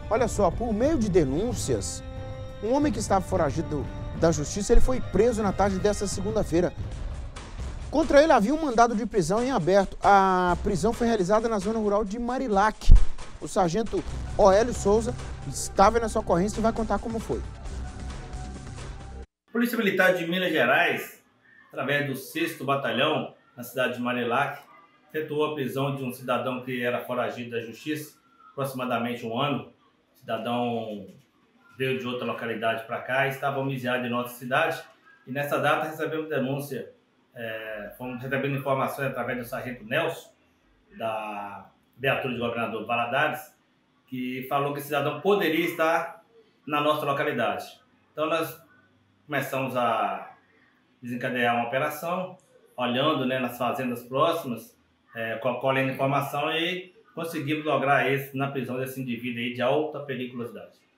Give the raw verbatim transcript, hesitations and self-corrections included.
Olha só, por meio de denúncias, um homem que estava foragido da justiça, ele foi preso na tarde desta segunda-feira. Contra ele havia um mandado de prisão em aberto. A prisão foi realizada na zona rural de Marilac. O sargento Oélio Souza estava nessa ocorrência e vai contar como foi. A Polícia Militar de Minas Gerais, através do sexto Batalhão, na cidade de Marilac, efetuou a prisão de um cidadão que era foragido da justiça, aproximadamente um ano. O cidadão veio de outra localidade para cá e estava homicidiado em nossa cidade. E nessa data recebemos denúncia, é, fomos recebendo informações através do sargento Nelson, da Viatura de Governador Valadares, que falou que o cidadão poderia estar na nossa localidade. Então nós começamos a desencadear uma operação, olhando, né, nas fazendas próximas, é, colhendo informação, e conseguimos lograr esse na prisão desse indivíduo aí de alta periculosidade.